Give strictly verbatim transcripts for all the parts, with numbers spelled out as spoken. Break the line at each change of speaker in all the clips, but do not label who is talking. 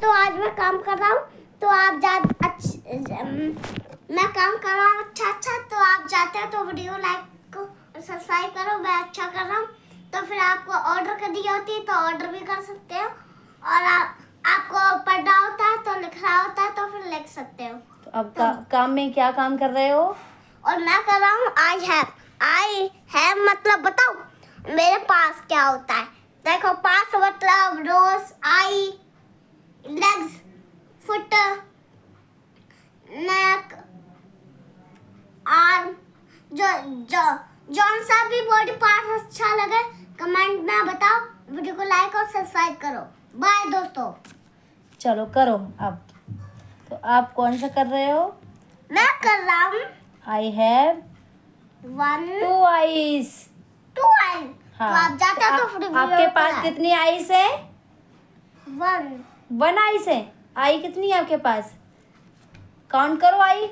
दोस्तों आज मैं काम कर रहा हूँ तो आप जा अच्छा मैं काम कर रहा हूँ अच्छा अच्छा तो आप जाते हो तो वीडियो लाइक को सब्सक्राइब करो। मैं अच्छा कर रहा हूँ तो फिर आपको ऑर्डर करनी होती है तो ऑर्डर भी कर सकते हो और आप, आपको पढ़ना होता है तो लिखना होता है तो फिर लिख सकते हो।
तो अब तो, का, काम में क्या काम कर रहे हो?
और मैं कर रहा हूँ आई हैव। आई हैव मतलब बताओ मेरे पास क्या होता है। देखो पास मतलब रोज, eye legs, foot, neck, arm. जो जो जौन सा भी बॉडी पार्ट अच्छा लगे कमेंट में बताओ। वीडियो को लाइक और सब्सक्राइब करो। बाय दोस्तों।
चलो करो अब। तो आप कौन सा कर रहे हो?
मैं कर रहा हूँ
I have
one
two eyes.
Two eye.
हाँ,
तो आप जाते हो
तो
तो फिर
आ, आपके पास कितनी आईज है?
वन
वन आईज है। आई कितनी है आपके पास? काउंट करो आई।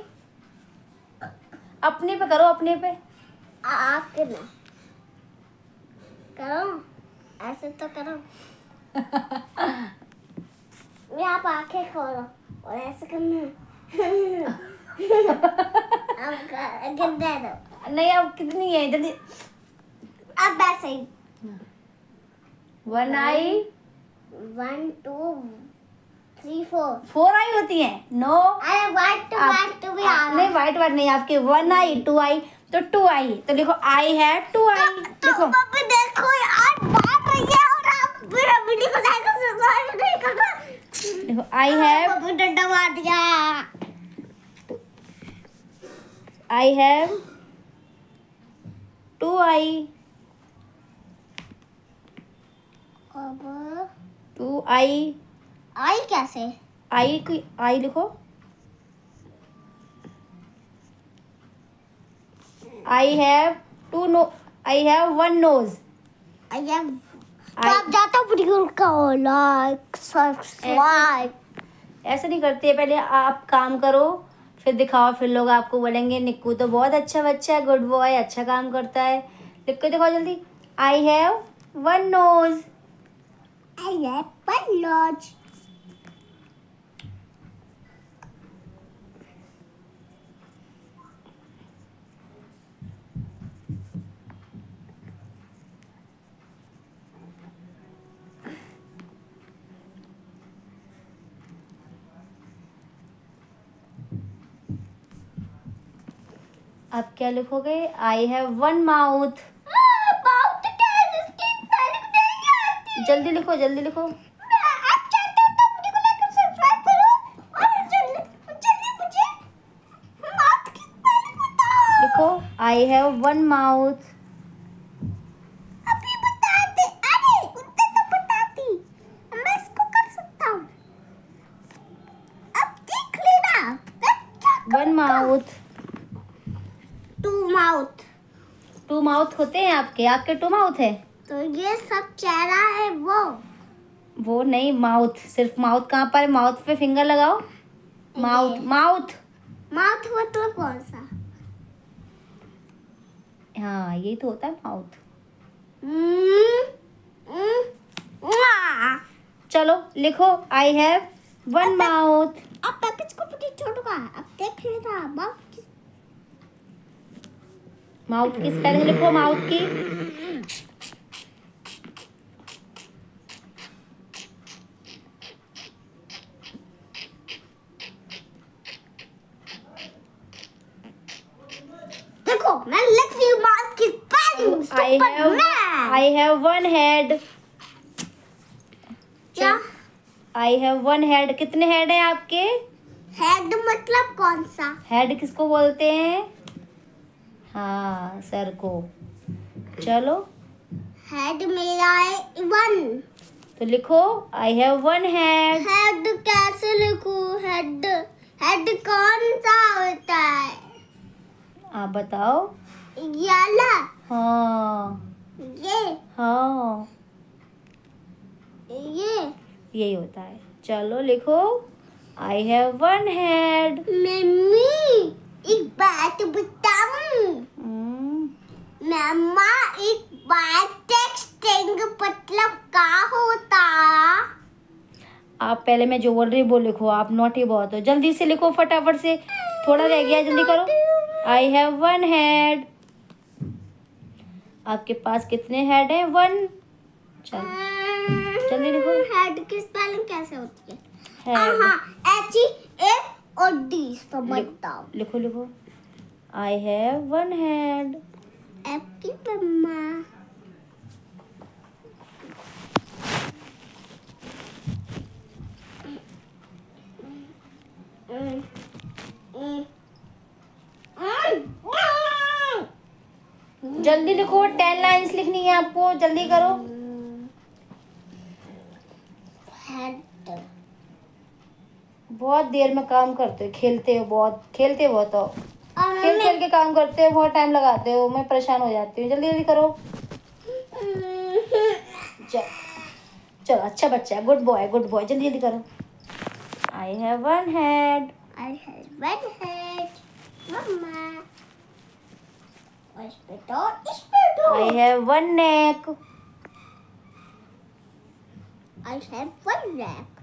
अपने पे करो, अपने पे।
आपके में करो ऐसे तो करो। आप आंखें खोलो और ऐसे करना। अब गिनने दो।
नहीं अब कितनी है जल्दी।
अब ऐसे ही
one eye
one two three four
four eye होती है। नो
अरे वाइट टू वाइट टू भी आ रहा
नहीं, वाइट वाइट नहीं आपके। वन आई टू आई तो टू आई तो लिखो आई है टू आई।
देखो पापा देखो यार बात रही है और आप मेरा वीडियो को लाइक और सब्सक्राइब नहीं कर रहे।
देखो आई हैव
पापा डंडा मार दिया।
आई हैव टू आई
अब
टू आई
आई कैसे?
आई की आई लिखो। I have two no I have one nose.
I have तो आप जाते हो वीडियो को लाइक सब्सक्राइब।
ऐसे नहीं करते, पहले आप काम करो फिर दिखाओ, फिर लोग आपको बोलेंगे निक्कू तो बहुत अच्छा बच्चा है, गुड बॉय, अच्छा काम करता है। लिख के दिखाओ जल्दी। I have one nose.
I have one nose.
अब क्या लिखोगे? I have one mouth.
Mouth क्या है? इसकी स्पेलिंग नहीं आती।
जल्दी लिखो, जल्दी लिखो।
आप चाहते हो तो वीडियो को लाइक और सब्सक्राइब करो और जल्दी जल्दी मुझे माउथ की स्पेलिंग बताओ।
लिखो आई हैव वन माउथ।
अभी बता दे। अरे उतने तो बताती मैं इसको कर सकता हूँ। अब देख लेना
one mouth.
Two mouth.
Two mouth होते हैं आपके? आपके टू माउथ है?
तो ये सब चेहरा है वो
वो नहीं, माउथ। सिर्फ माउथ कहाँ पर है? माउथ पे फिंगर लगाओ। माउथ माउथ
माउथ मतलब कौन सा?
हाँ यही तो होता है माउथ।
हम्म, हम्म, वाह।
चलो लिखो आई हैव वन माउथ।
अब पैकेज को पटी छोड़ूंगा। अब देख लेना माउथ की
माउथ की स्पेलिंग लिखो, माउथ की।
देखो मैं लिख रही हूँ माउथ की spelling.
I have I have one head.
क्या?
I have one head. कितने हेड है आपके?
हेड मतलब कौन सा?
हेड किसको बोलते हैं? हाँ सर को। चलो
हेड मेरा है वन।
तो लिखो I have one head.
Head कैसे लिखूं? हेड हेड कौन सा होता है?
आप बताओ।
याला
हाँ
ये
हाँ
ये
यही होता है। चलो लिखो I have one head.
Mummy एक बात बताऊं?
हम्म,
मम्मा एक बात टेक्सटिंग मतलब क्या होता?
आप पहले मैं जो बोल रही हूँ वो लिखो, आप नोटी बहुत हो, जल्दी से लिखो फटाफट से, थोड़ा रह गया, जल्दी करो। I have one head. आपके पास कितने हेड हैं? वन। चलो जल्दी लिखो।
हेड की स्पेलिंग कैसे होती है?
हेड
हाँ, एच ई ए और डी समझता हूँ।
लिखो लिखो। I have one head.
आपकी मम्मा।
जल्दी लिखो, टेन लाइंस लिखनी है आपको, जल्दी करो।
हेड।
बहुत देर में काम करते हो, खेलते हो बहुत, खेलते बहुत हो,
और
खेल खेल के काम करते हो, बहुत टाइम लगाते हो, मैं परेशान हो जाती हूँ। जल्दी जल्दी करो। चलो चलो, अच्छा बच्चा है, गुड बॉय गुड बॉय, जल्दी जल्दी करो। I have one head.
I have one head. Mama. इस पे दो, इस पे दो।
I have one neck.
I have one neck.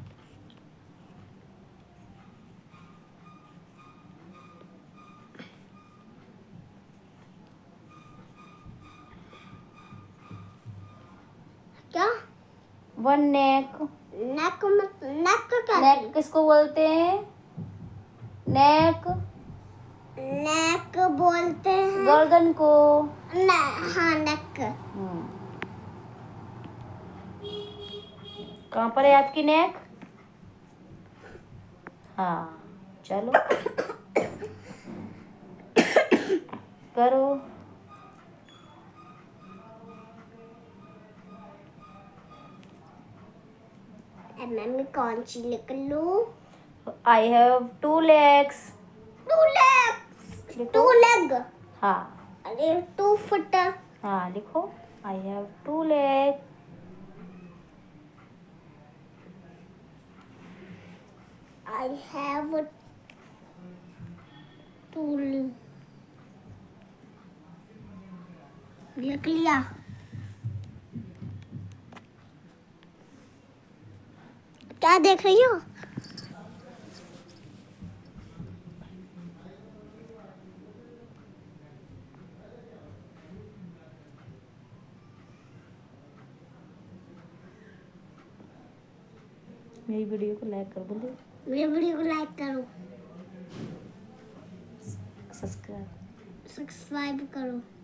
क्या?
One neck.
नेक मत नेक क्या?
नेक किसको बोलते हैं? नेक
नेक बोलते हैं
गर्दन को।
ने, हाँ नेक।
हम्म। कहाँ पर है आपकी नेक? हाँ चलो करो।
अब मैं कौन सी लिख लूं?
I have two legs.
Two legs. Two leg.
हाँ
अरे टू फुट।
हाँ लिखो। I have two leg.
I have two. लिख लिया। क्या देख रही हो?
मेरी वीडियो को लाइक कर बोलो।
मेरी वीडियो को लाइक करो,
सब्सक्राइब
सब्सक्राइब करो।